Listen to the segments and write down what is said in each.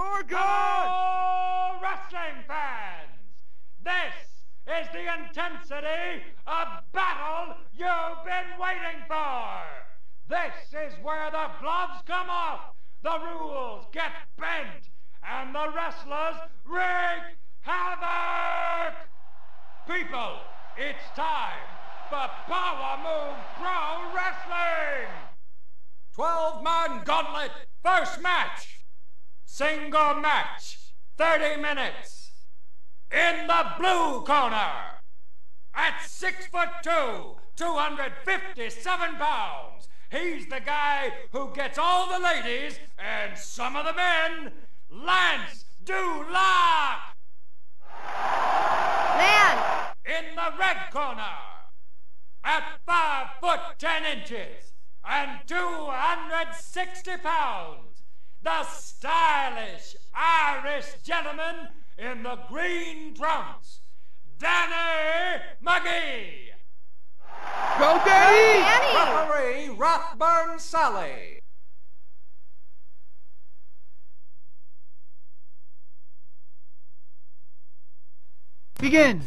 You're good! Oh, wrestling fans! This is the intensity of battle you've been waiting for! This is where the gloves come off, the rules get bent, and the wrestlers wreak havoc! People, it's time for Power Move Pro Wrestling! 12-man gauntlet, first match. Single match, 30 minutes. In the blue corner, at 6'2", 257 pounds, he's the guy who gets all the ladies and some of the men, Lance Dewlock. Man! In the red corner, at 5'10" and 260 pounds, the stylish Irish gentleman in the green trunks, Danny McGee. Go, Danny! Referee Rathburn Sally. Begin!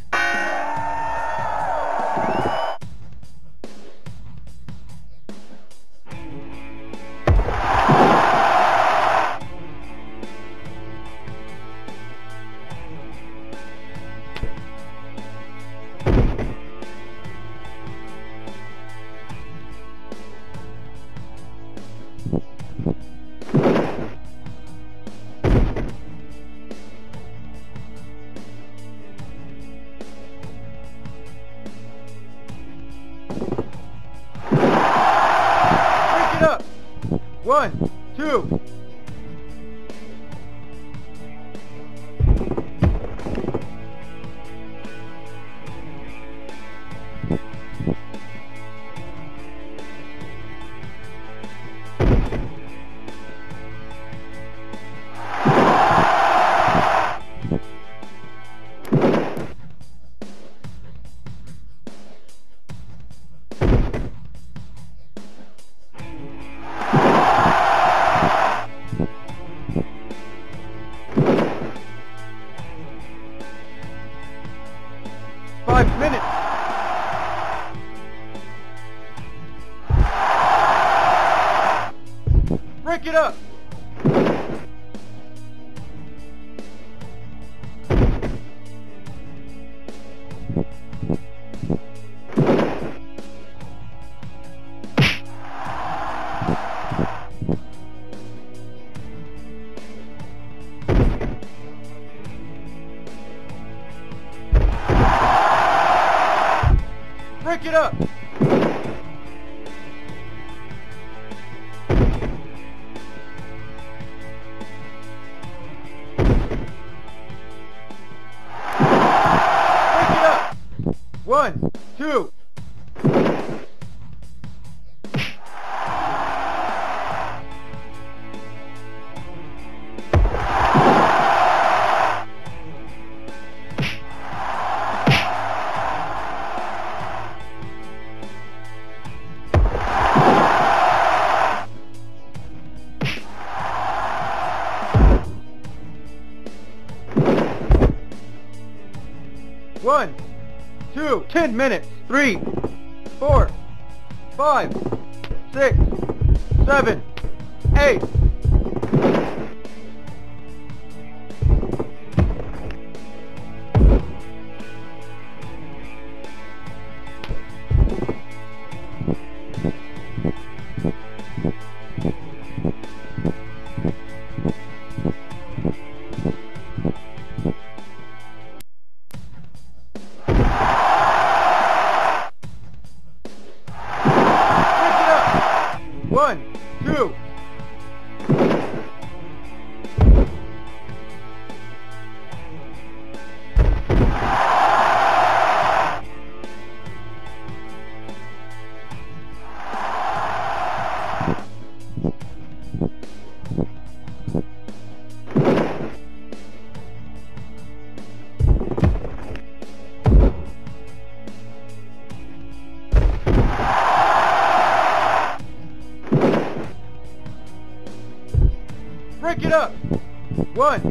One, two. Break it up! Break it up! One, two. One, two, 10 minutes. 3, 4, 5, 6, 7, 8. One, two. Break it up! 1.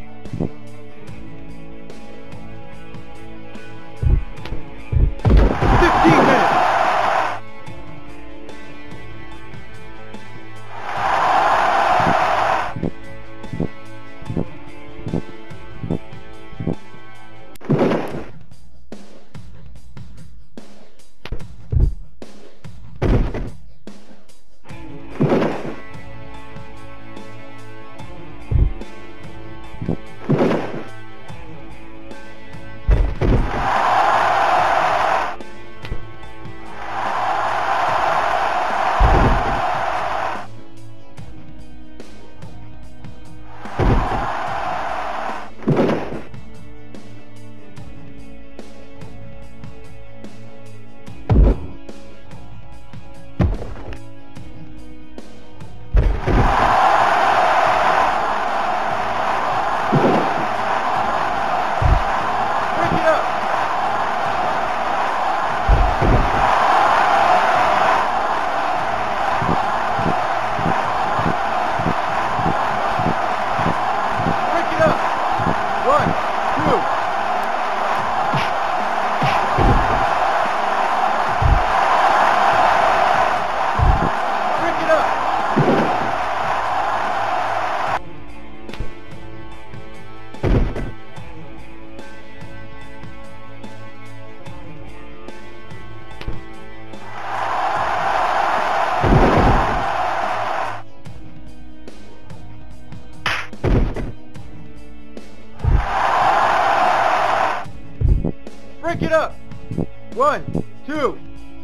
Break it up! 1, 2.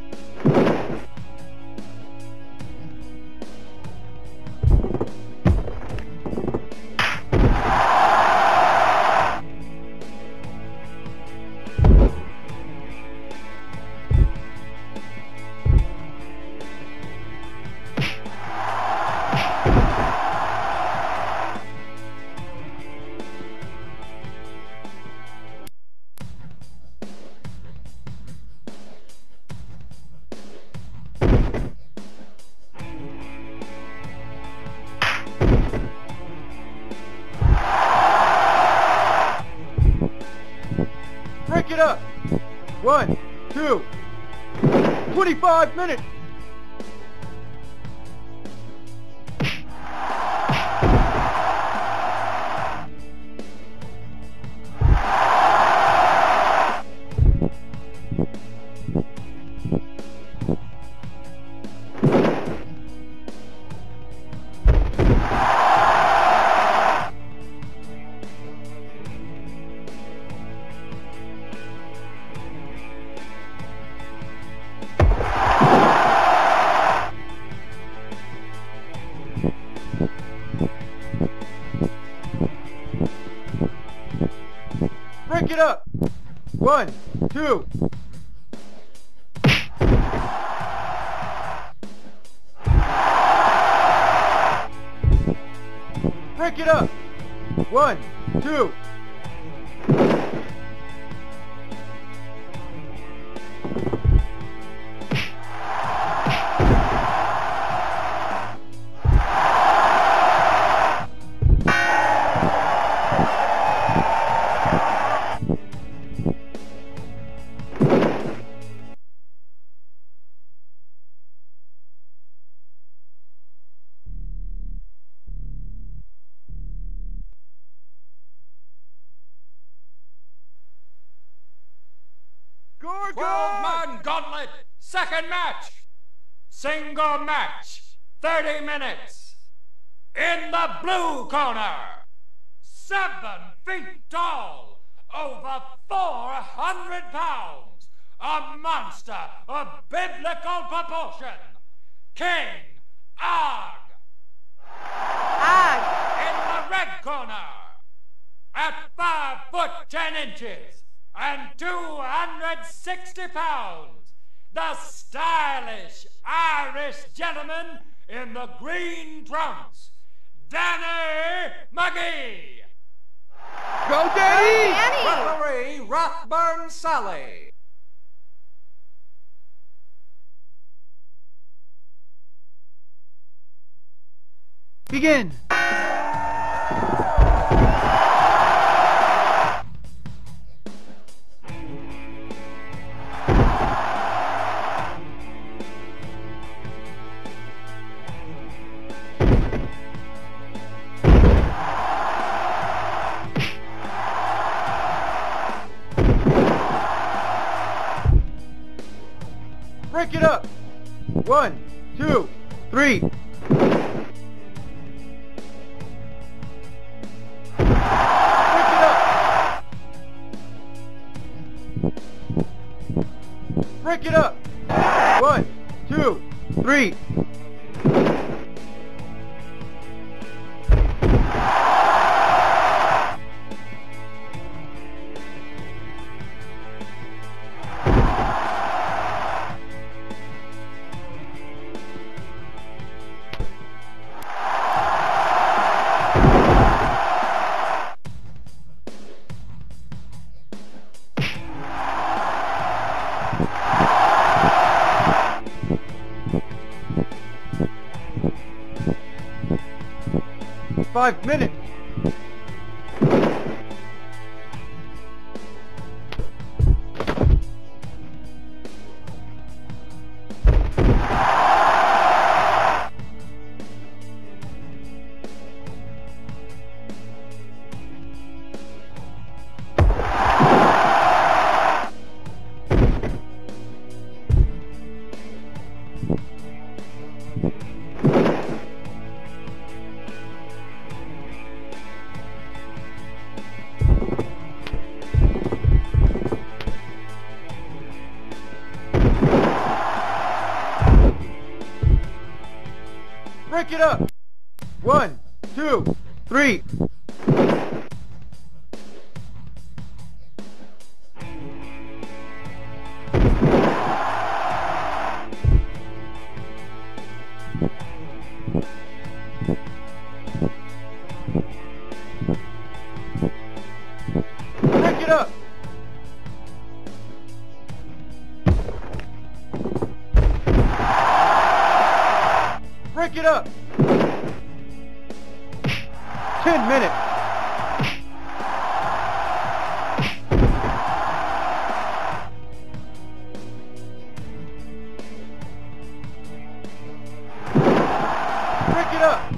Break it up! 1, 2. 25 minutes! Break it up! 1, 2. Break it up! 1, 2. Gorgon! 12-man gauntlet, second match. Single match, 30 minutes. In the blue corner, 7 feet tall, over 400 pounds, a monster of biblical proportion, King Og. In the red corner, at 5 foot 10 inches and 260 pounds, the stylish Irish gentleman in the green trunks, Danny McGee. Go, Danny! Referee Rathburn Sally. Begin! Break it up. 1, 2, 3. Break it up. 1, 2, 3. 5 minutes. Break it up. 1, 2, 3. Break it up. Break it up. 10 minutes. Break it up.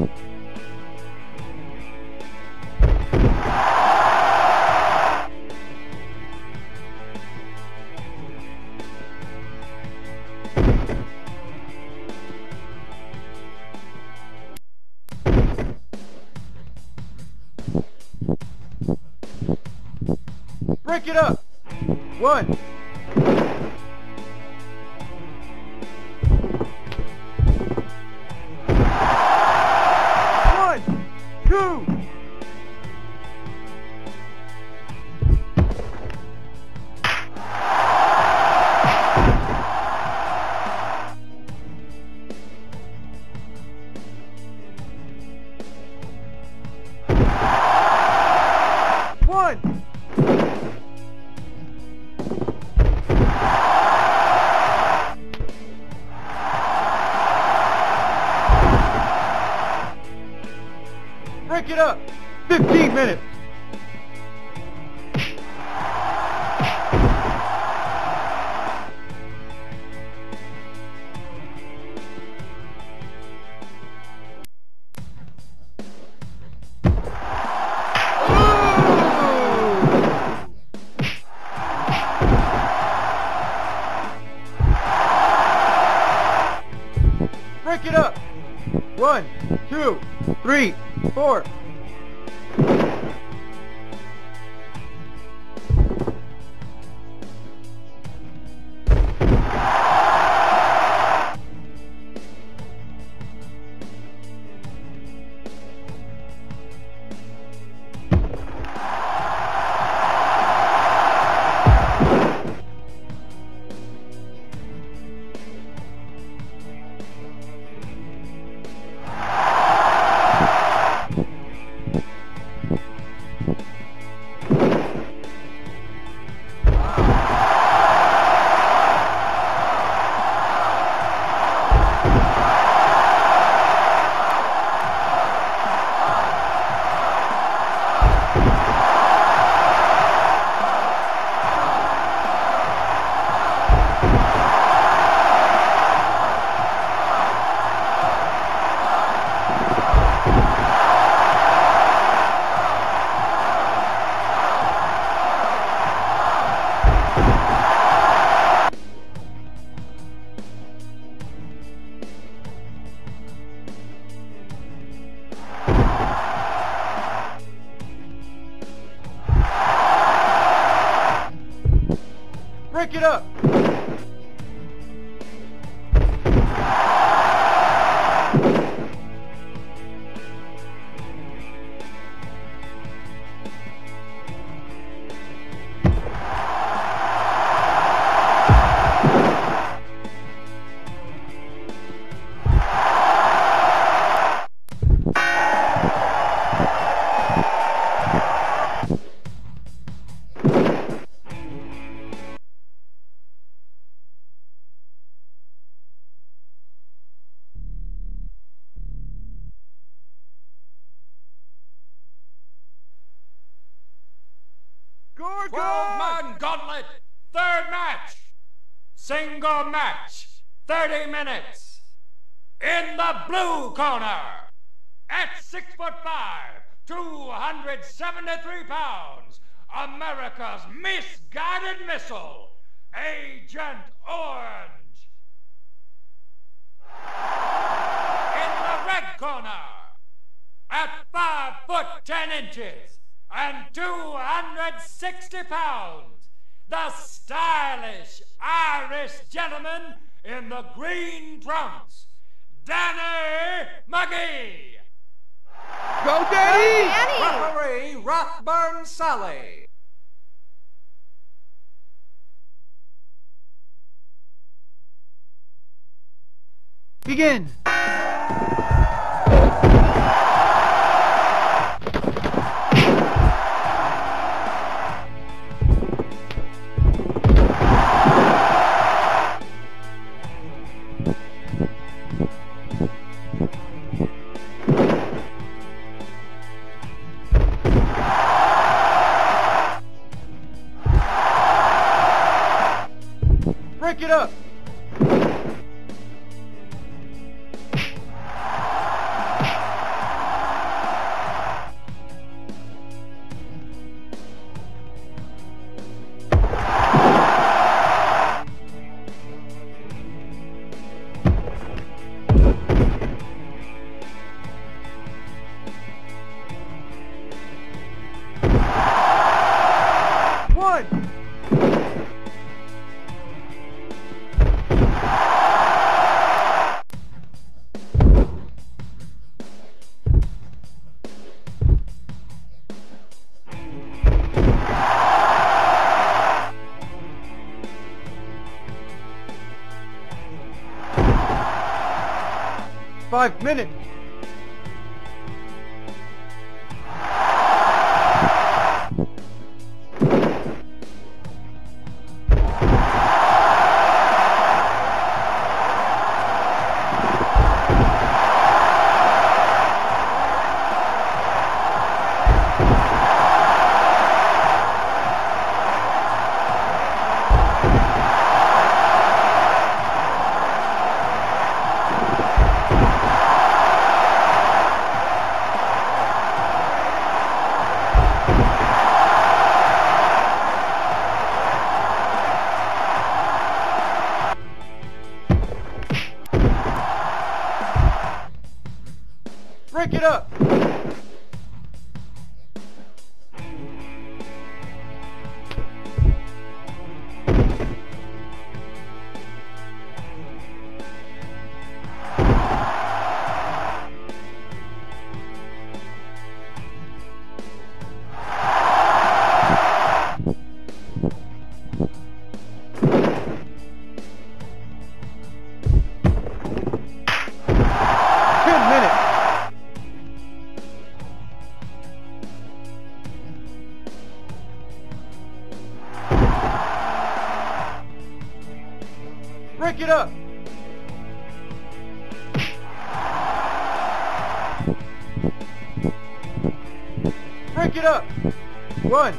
Break it up. 1. 1, 2. Break it up. 15 minutes. Break it up. 1, 2, 3, 4. Break it up! Gorgon! 12-man gauntlet, third match. Single match, 30 minutes. In the blue corner, at 6'5", 273 pounds, America's misguided missile, Agent Orange. In the red corner, at 5'10" and 260 pounds, the stylish Irish gentleman in the green trunks, Danny McGee. Go, Danny! Referee Rathburn Sally. Begin! Break it up! One! Five minutes. Break it up! Break it up! Break it up! One!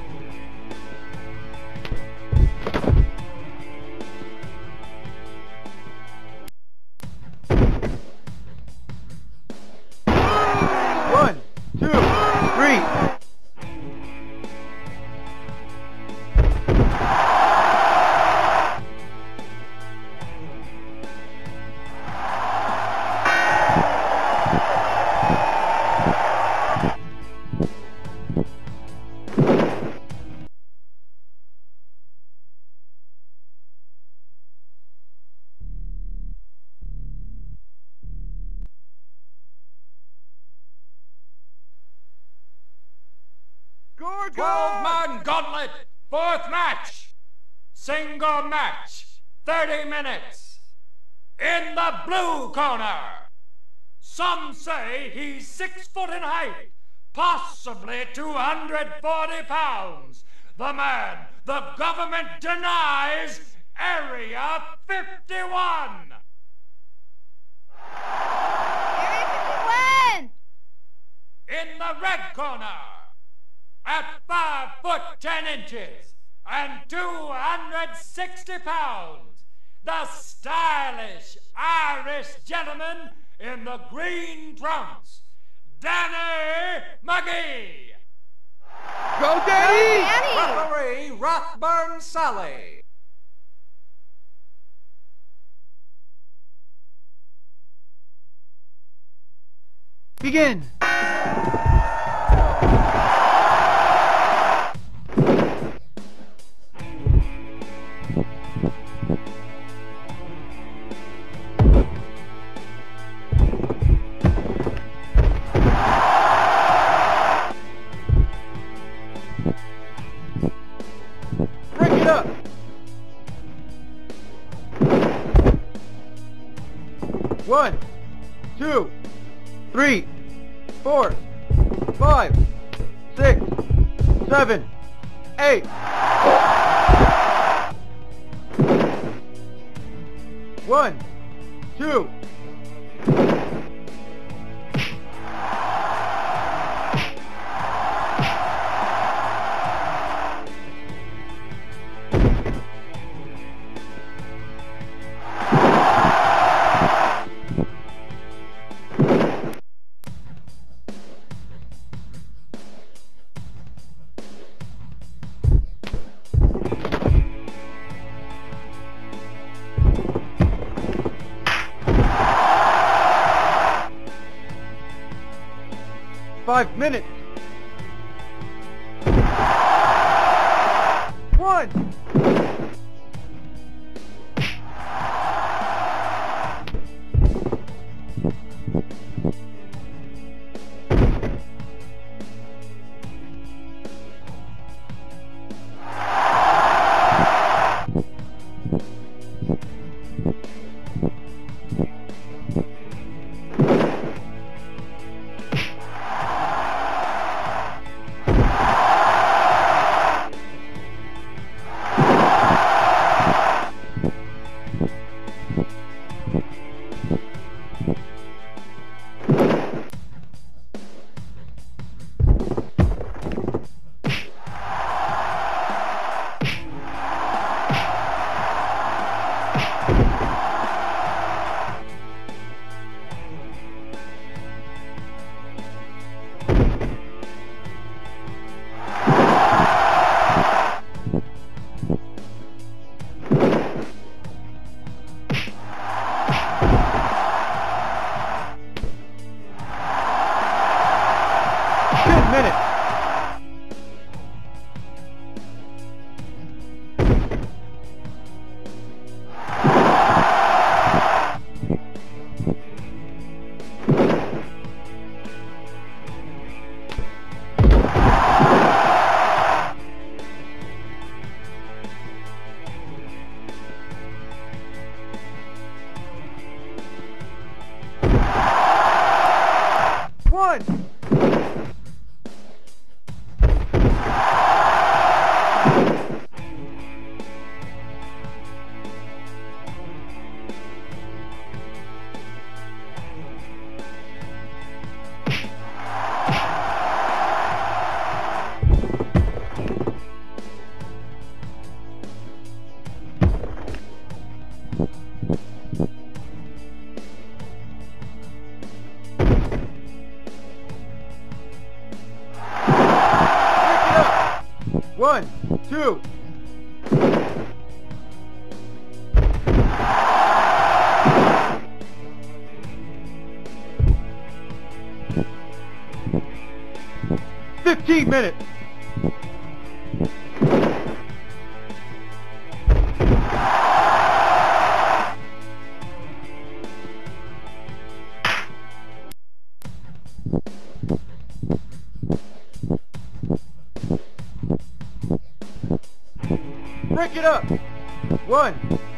One, two, three! 12-man gauntlet, 4th match. Single match, 30 minutes. In the blue corner, some say he's 6 foot in height, possibly 240 pounds. The man the government denies, Area 51. Area 51! In the red corner, at 5 foot 10 inches and 260 pounds, the stylish Irish gentleman in the green trunks, Danny McGee. Go, Danny! Referee Rathburn Sally. Begin! Break it up! 1, 2, 3, 4, 5, 6, 7, 8. 1, 2. Five minutes. 1. One, two. Minutes. Break it up. 1.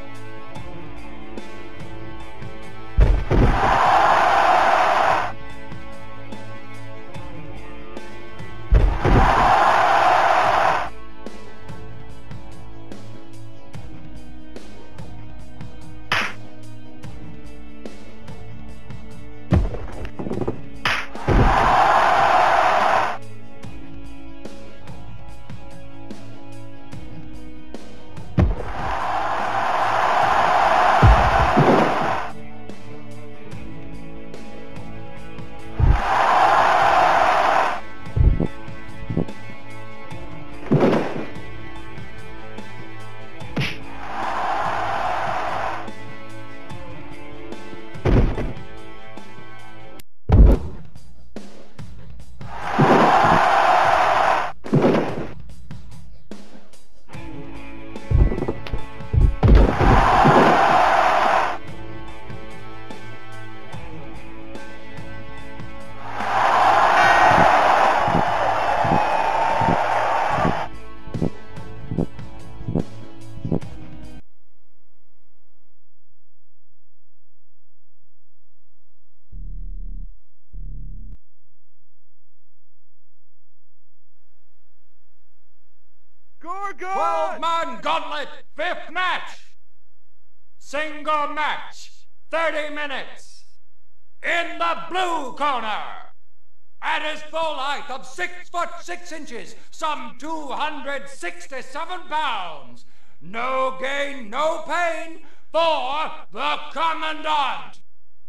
Gorgon! 12-man gauntlet, 5th match. Single match, 30 minutes. In the blue corner, at his full height of 6 foot 6 inches, some 267 pounds. No gain, no pain for the Commandant.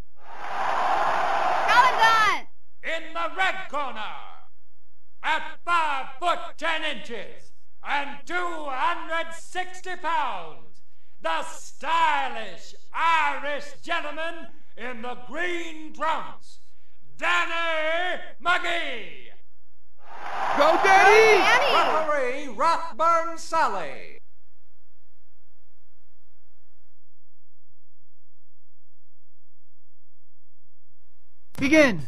Commandant! In the red corner, at 5 foot 10 inches and 260 pounds, the stylish Irish gentleman in the green trunks, Danny McGee. Go, Danny! Referee Rathburn Sally. Begin!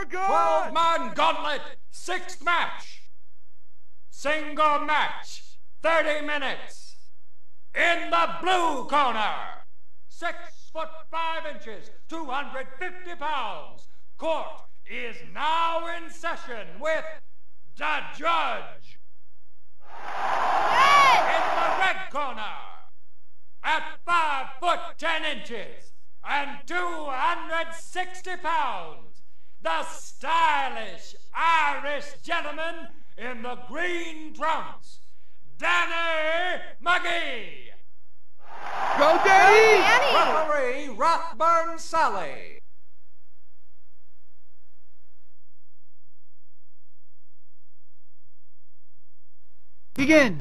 my God! 12-man gauntlet, 6th match. Single match, 30 minutes. In the blue corner, 6 foot 5 inches, 250 pounds. Court is now in session with the judge. In the red corner, at 5 foot 10 inches and 260 pounds, the stylish Irish gentleman in the green trunks, Danny McGee. Go, Danny! Referee Rathburn Sally. Begin!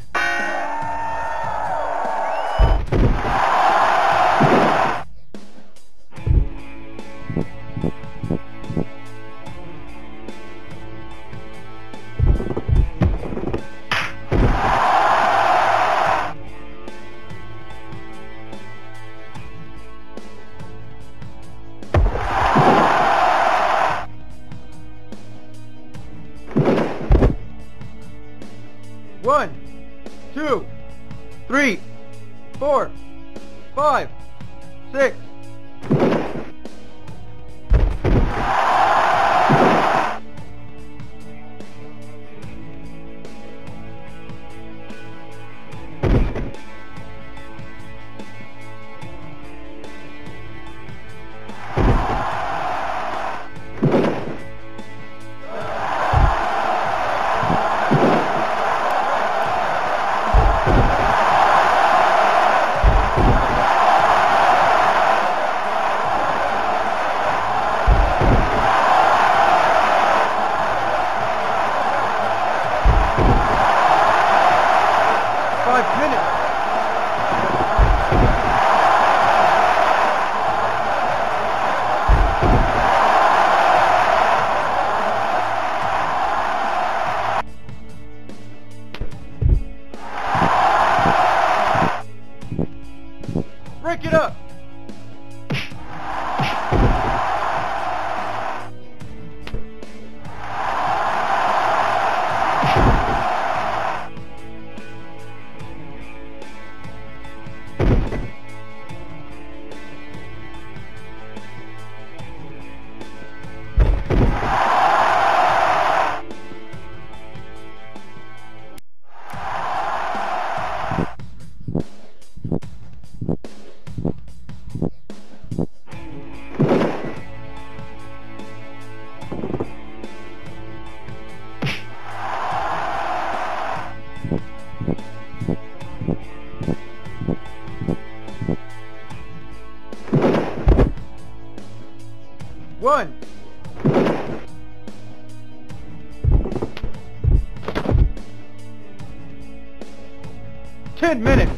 One, 2, 3, 4, 5, 6. Break it up! One. Ten minutes.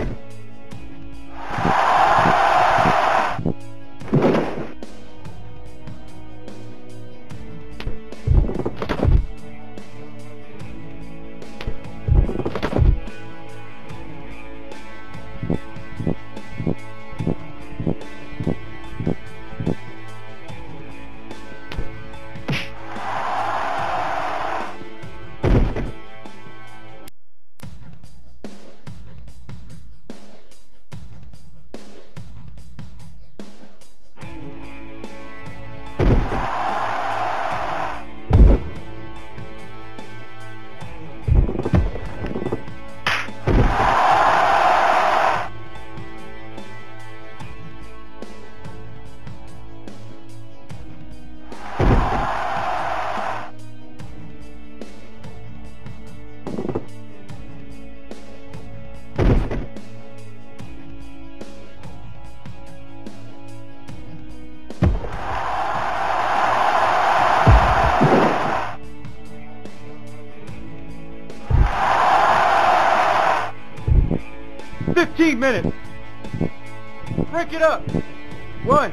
Minutes. Break it up. One.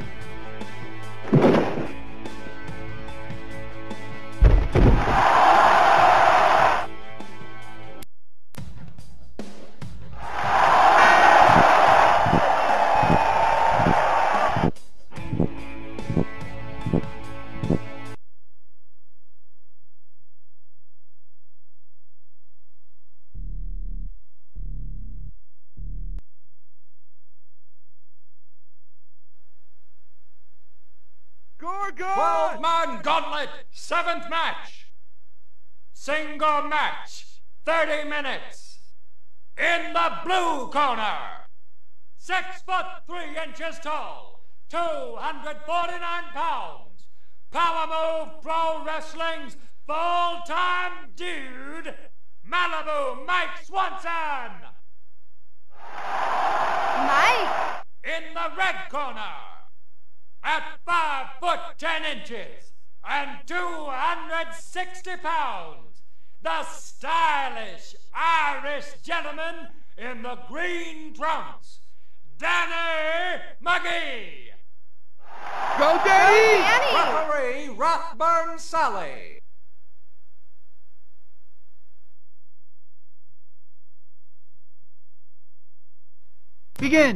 Gorgon! 12-man gauntlet, 7th match. Single match, 30 minutes. In the blue corner, 6 foot 3 inches tall, 249 pounds. Power Move Pro Wrestling's full-time dude, Malibu Mike Swanson. Mike! In the red corner, at 5 foot 10 inches and 260 pounds, the stylish Irish gentleman in the green trunks, Danny McGee. Go, Danny! Referee Rothburn Sully. Begin!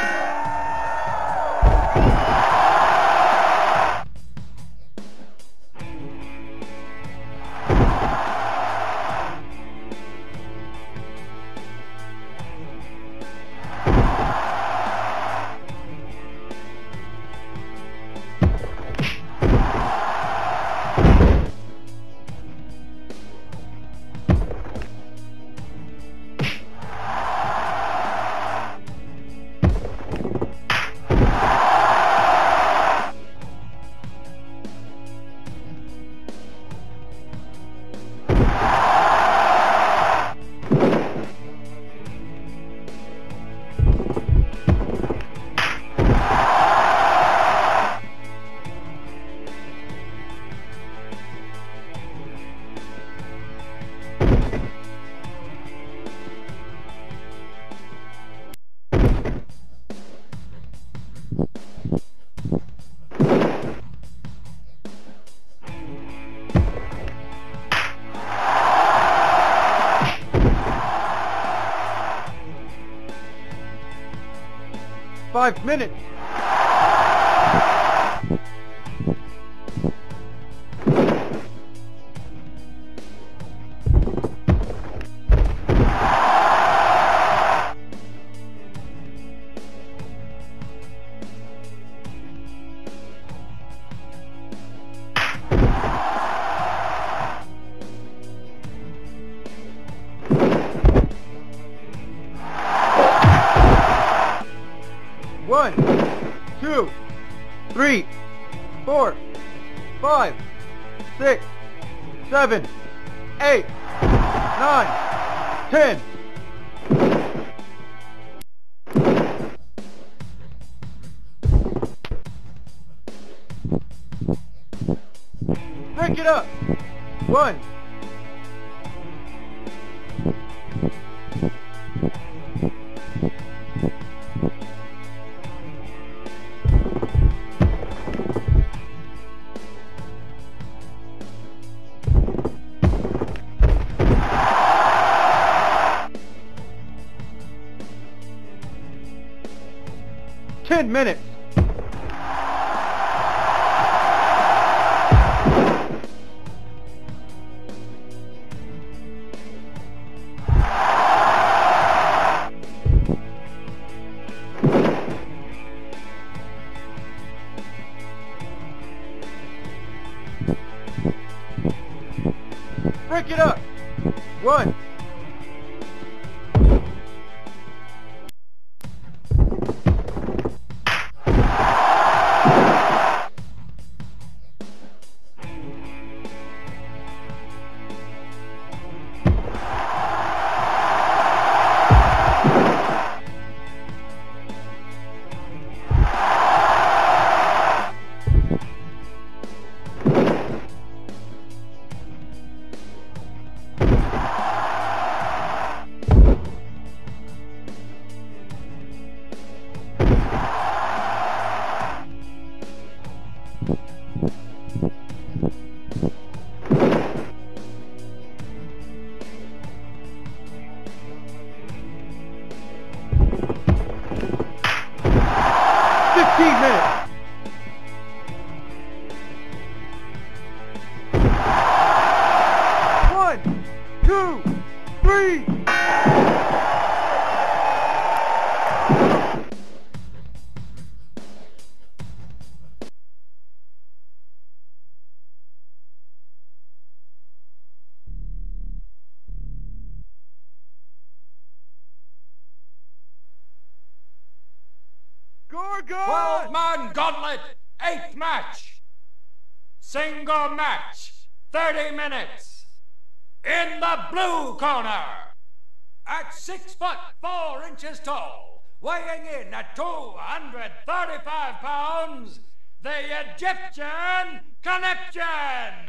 Five minutes. One, two, three, four, 5, 6, 7, 8, 9, 10. Break it up. 1. 10 minutes. Break it up. 1. Organ! 12-man gauntlet, 8th match. Single match, 30 minutes. In the blue corner, at 6 foot 4 inches tall, weighing in at 235 pounds, the Egyptian Conniption!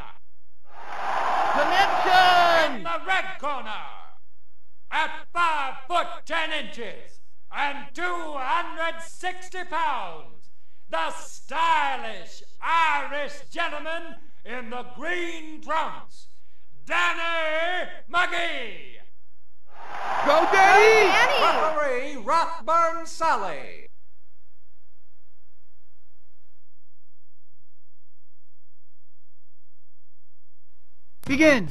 Connection! In the red corner, at 5 foot 10 inches and 260 pounds, the stylish Irish gentleman in the green trunks, Danny McGee. Go, Danny! Referee Rathburn Sally. Begin!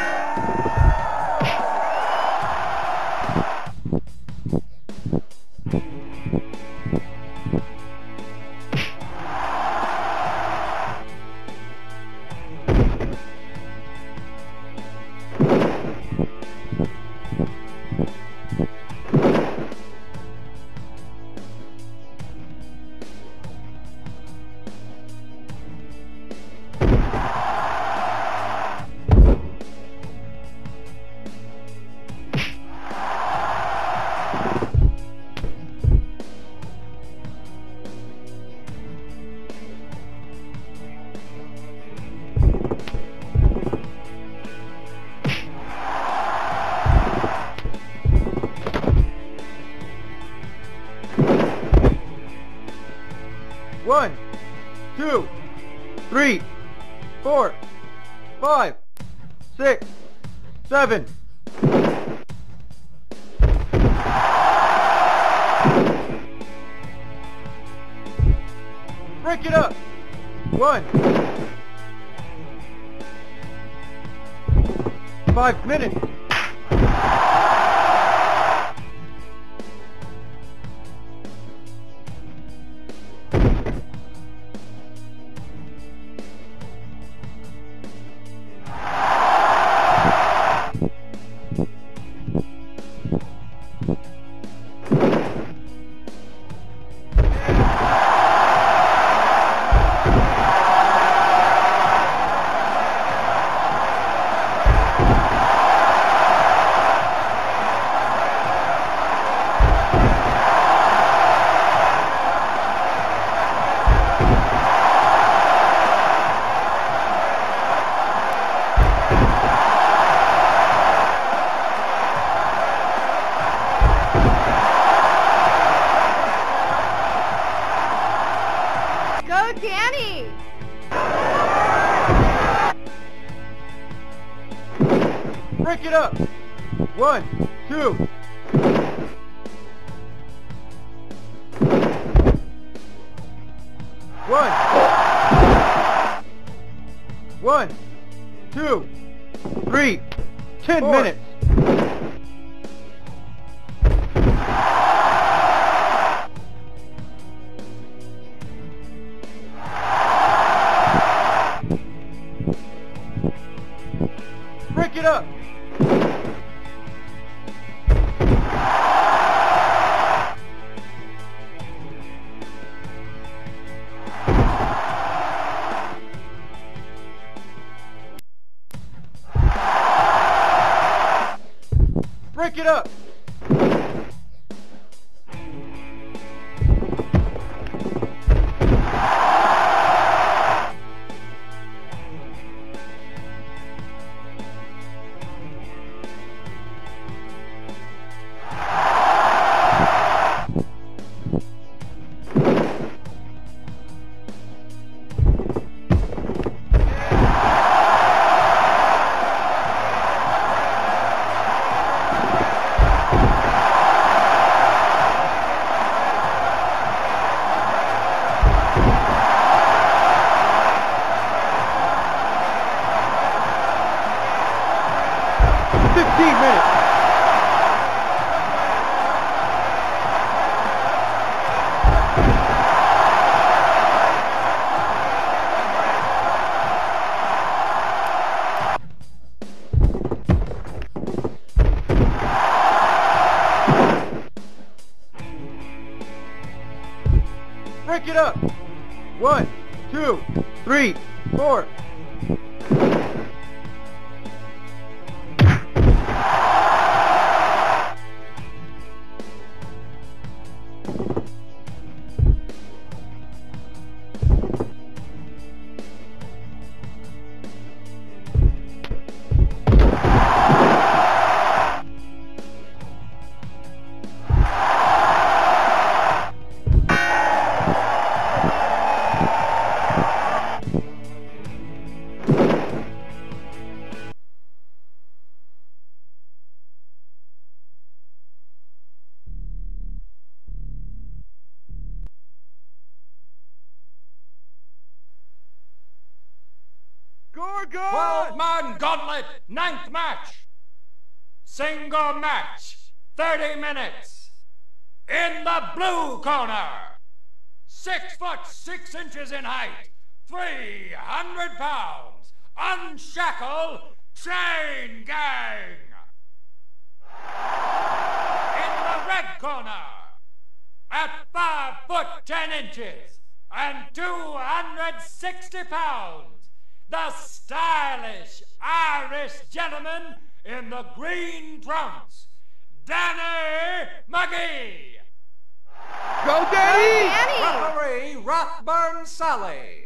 One, two, three, 4, 5, 6, 7. Break it up. 1. 5 minutes. Danny! Break it up. 1, 2. 1, 2, 3. 10 minutes. Break it up. Break it up. Break it up. 1, 2, 3, 4. Gorgon! 12-man gauntlet, 9th match. Single match, 30 minutes. In the blue corner, 6 foot 6 inches in height, 300 pounds, unshackled Chaingang. In the red corner, at 5 foot 10 inches and 260 pounds, the stylish Irish gentleman in the green trunks, Danny McGee. Go, Danny! Referee Rathburn Sally.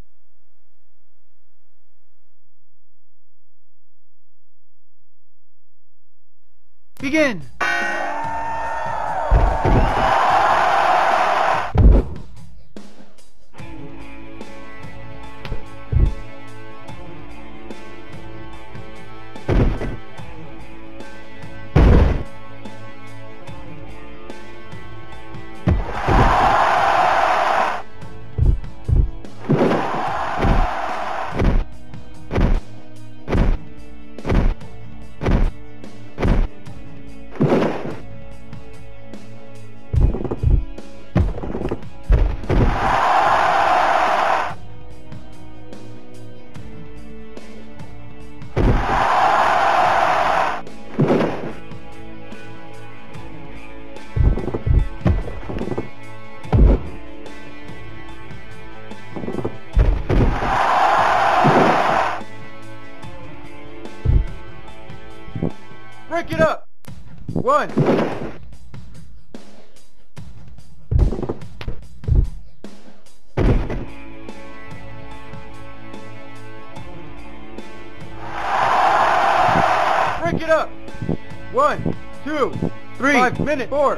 Begin! Break it up! 1. Break it up! 1, 2, 3, 5 minutes, 4.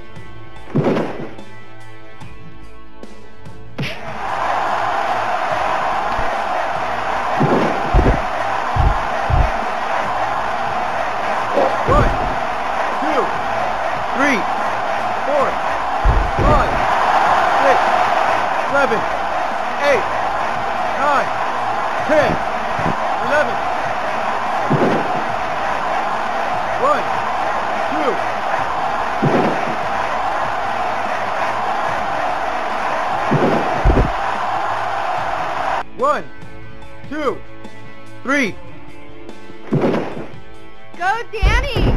One, two, three. Go, Danny!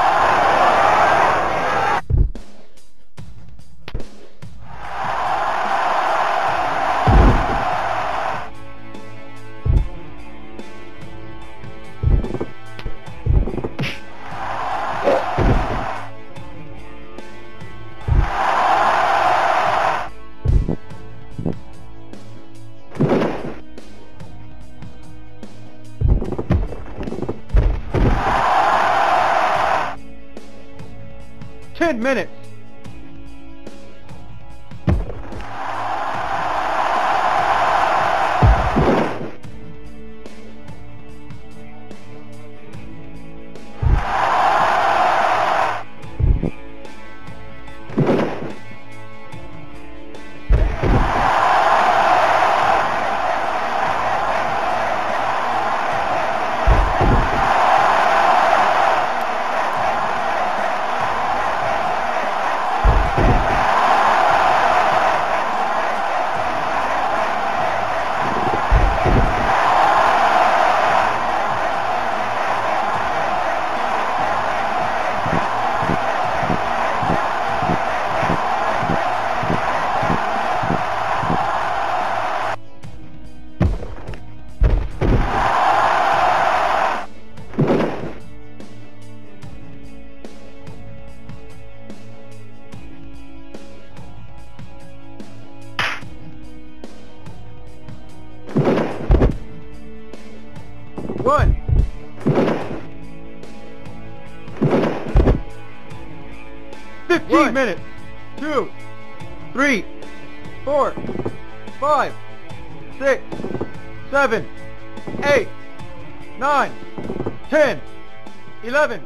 Minutes. 15 minutes. 2, 3, 4, 5, 6, 7, 8, 9, 10, 11.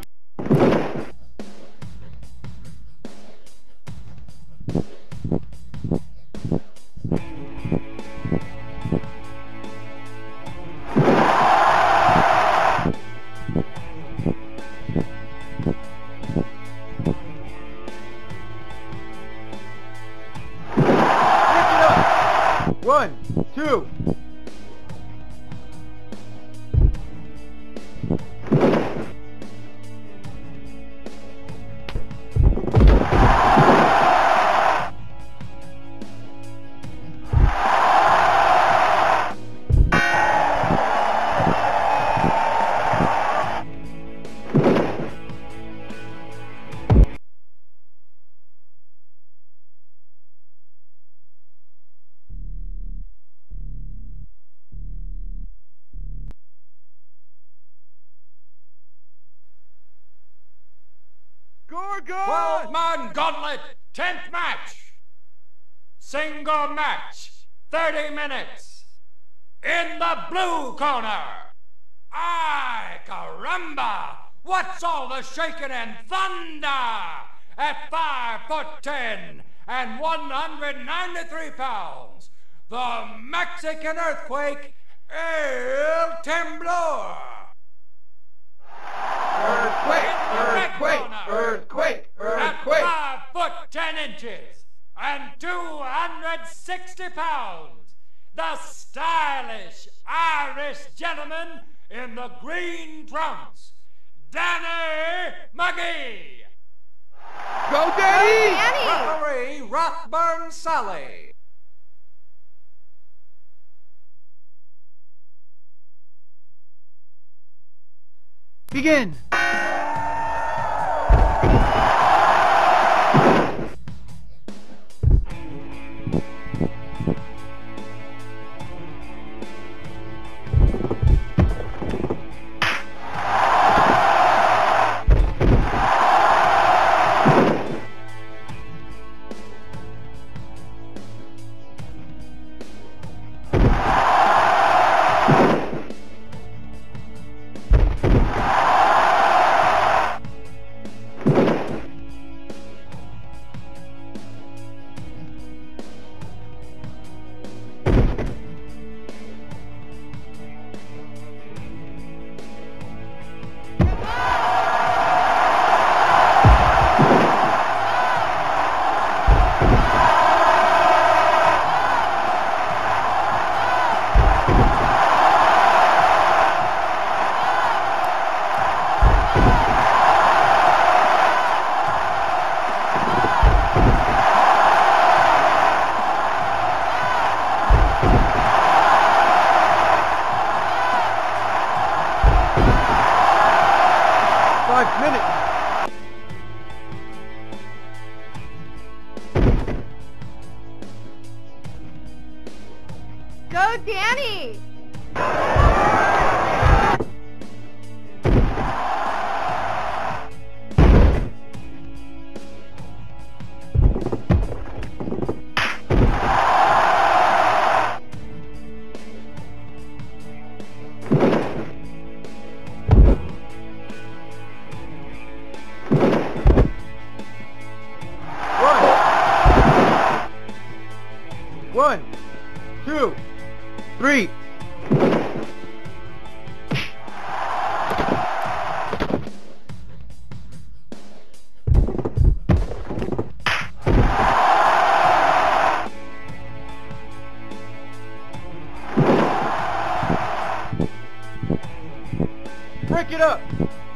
One, two. Gorgon! 12-man gauntlet, 10th match. Single match, 30 minutes. In the blue corner. Ay, caramba! What's all the shaking and thunder? At 5'10" and 193 pounds, the Mexican earthquake, El Temblor. Earthquake! At 5'10" and 260 pounds, the stylish Irish gentleman in the green trunks, Danny McGee. Go, Danny! Referee Rothburn Sully. Begin! Go, Danny! One, two, three. Break it up.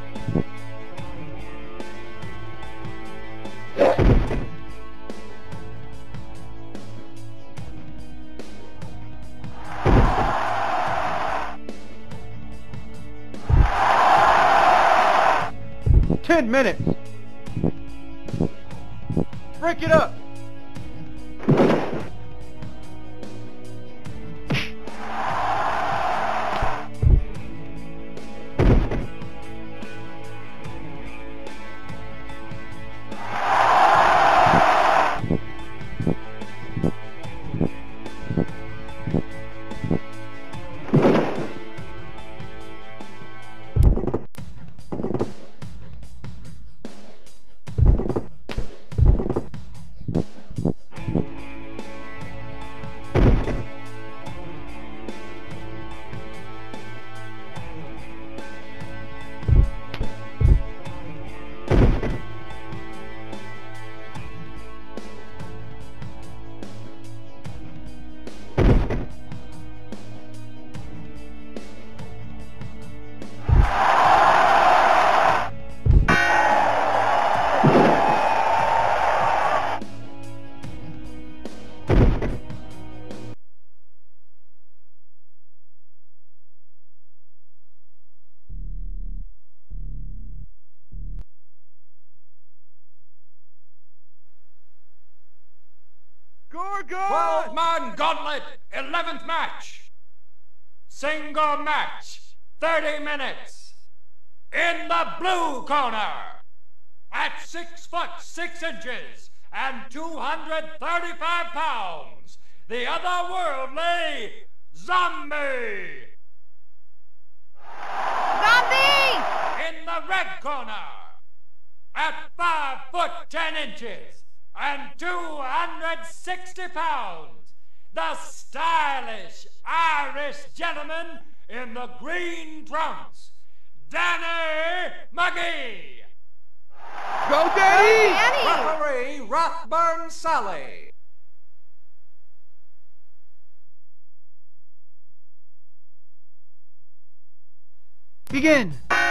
Ten minutes. Break it up. Gorgon! 12-man gauntlet, 11th match. Single match, 30 minutes. In the blue corner, at 6 foot 6 inches and 235 pounds, the otherworldly Zombie! Zombie! In the red corner, at 5 foot 10 inches and 260 pounds, the stylish Irish gentleman in the green trunks, Danny McGee! Go, Danny! Referee Rathburn Sally. Begin!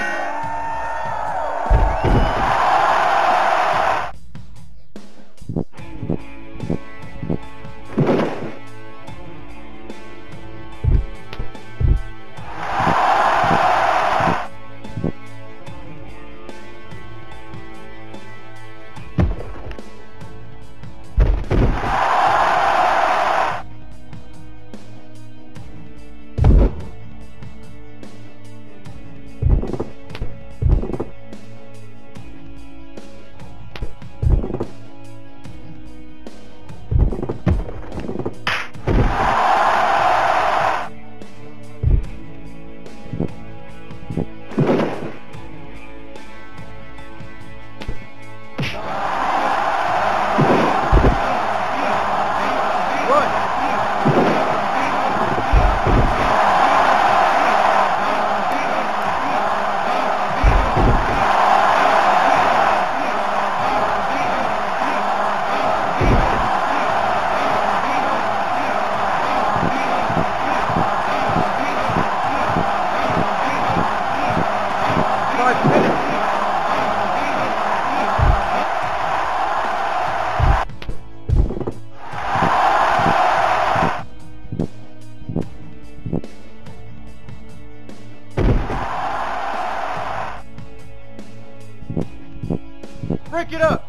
Break it up!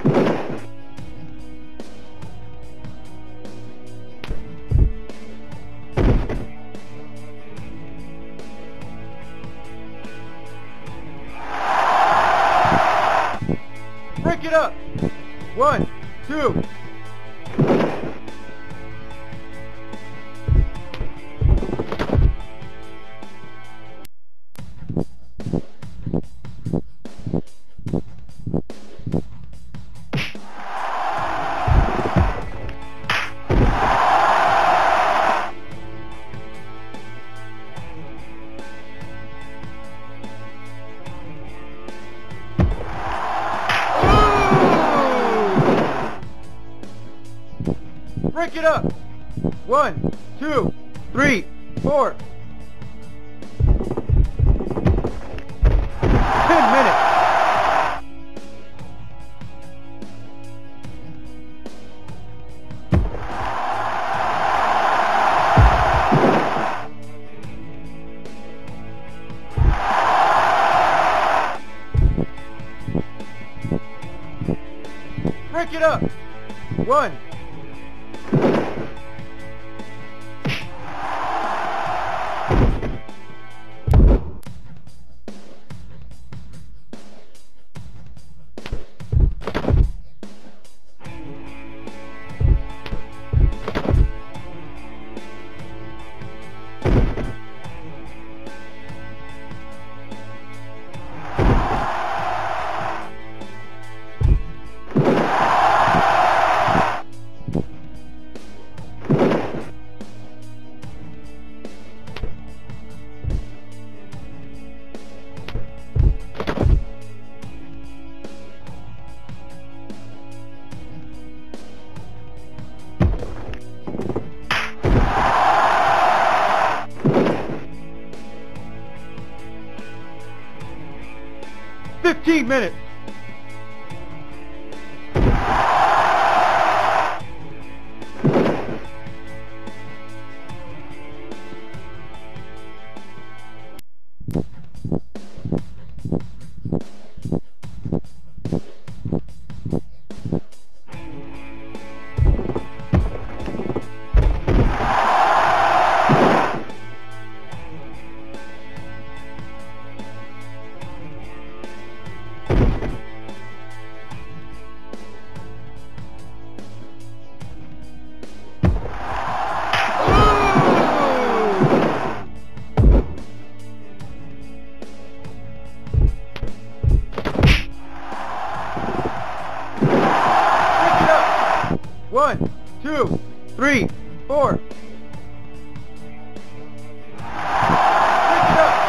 Break it up! 1, 2. Break it up! 1, 2, 3, 4. 10 minutes! Break it up! 1. Minutes. 1, 2, 3, 4. Pick it up.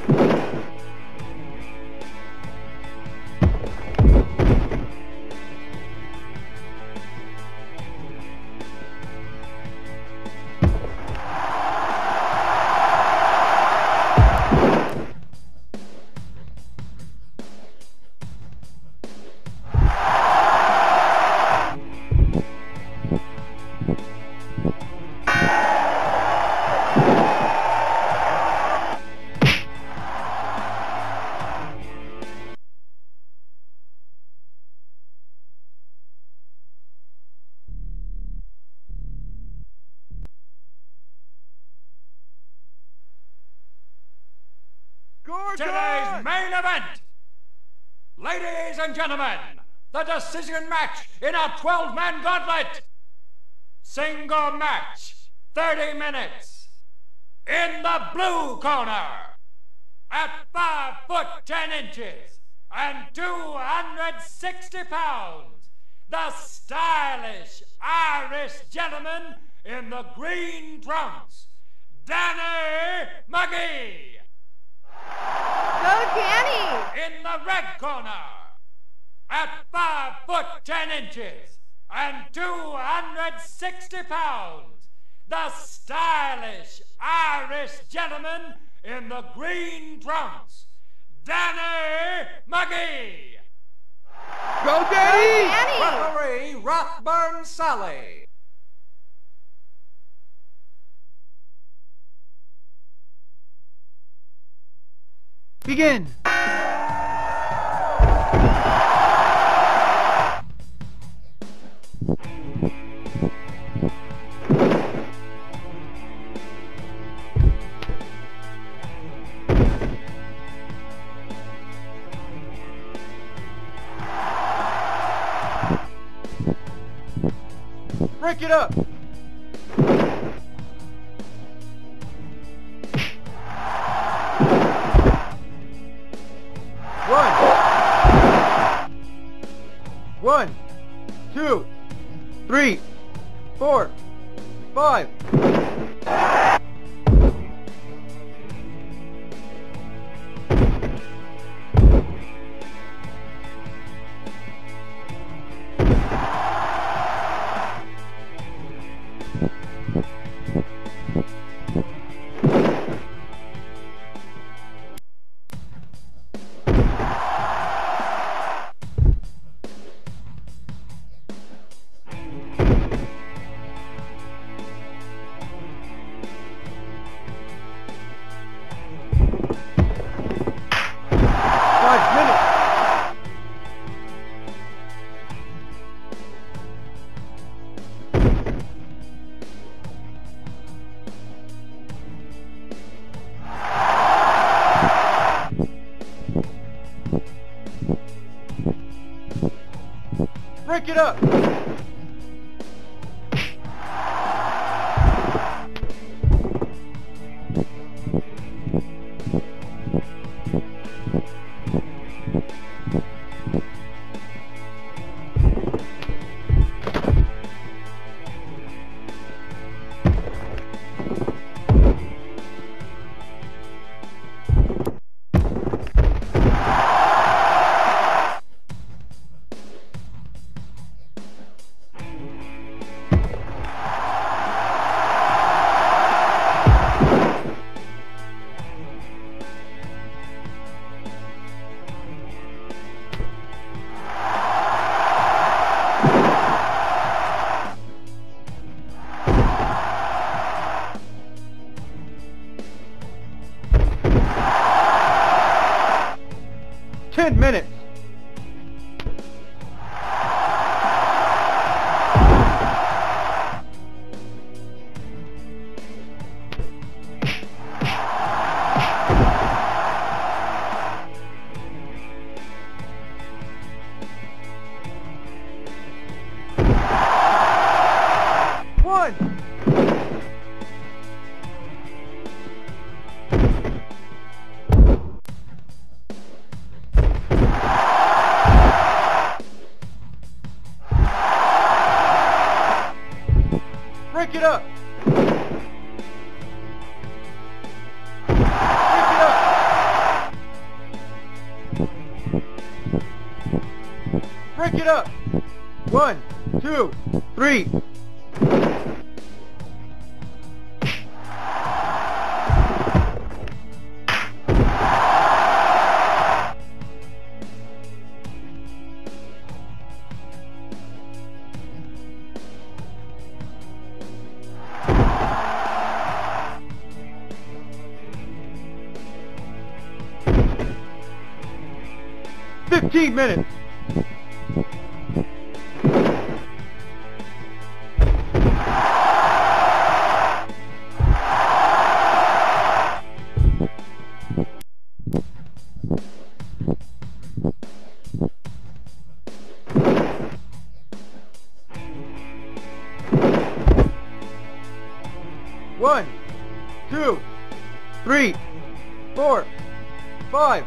Today's main event! Ladies and gentlemen, the decision match in a 12-man gauntlet! Single match, 30 minutes. In the blue corner, at 5 foot 10 inches and 260 pounds, the stylish Irish gentleman in the green trunks, Danny McGee. Go, Danny! In the red corner, at 5 foot 10 inches and 260 pounds, the stylish Irish gentleman in the green trunks, Danny McGee. Go, Danny! Referee Rothburn Sully. Begin! Break it up! One, 2, 3, 4, 5. Break it up! Minutes. Break it up! Break it up! 1, 2, 3. Minutes. One, 2, 3, 4, 5.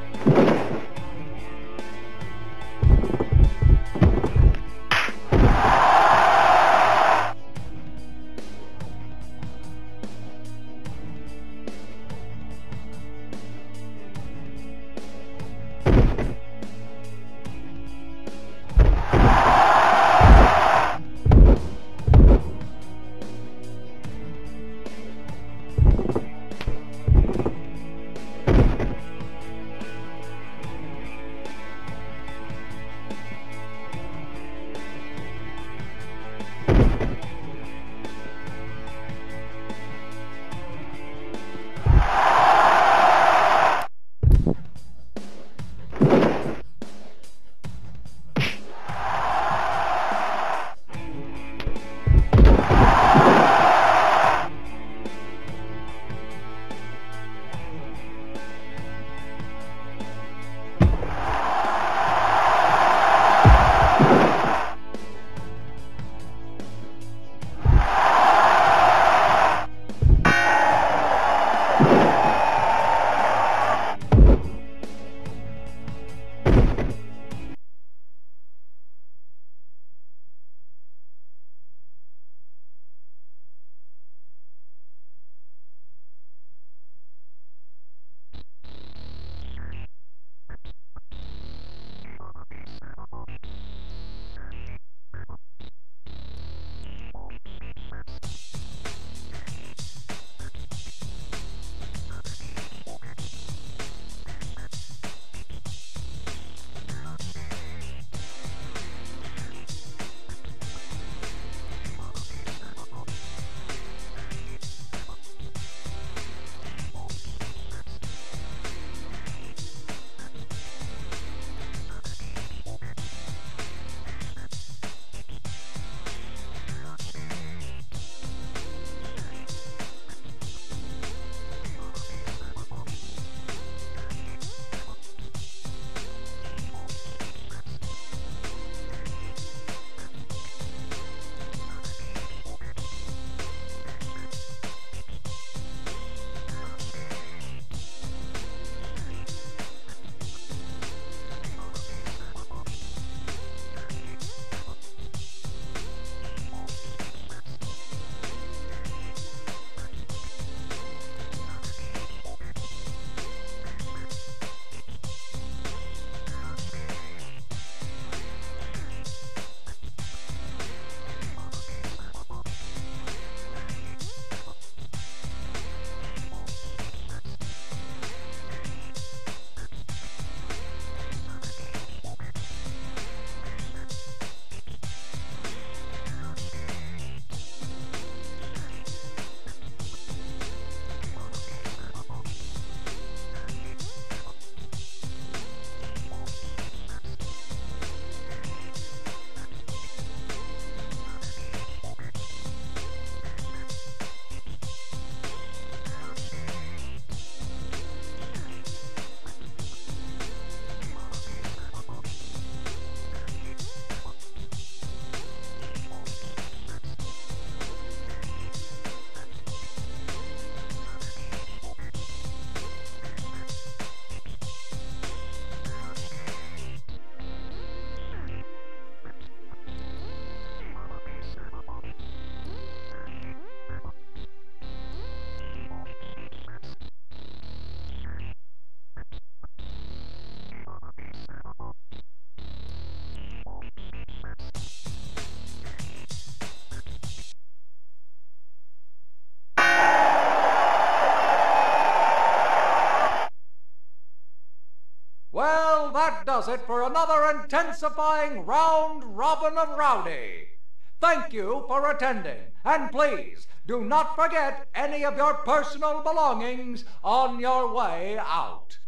that does it for another intensifying round robin of rowdy. Thank you for attending, and please do not forget any of your personal belongings on your way out.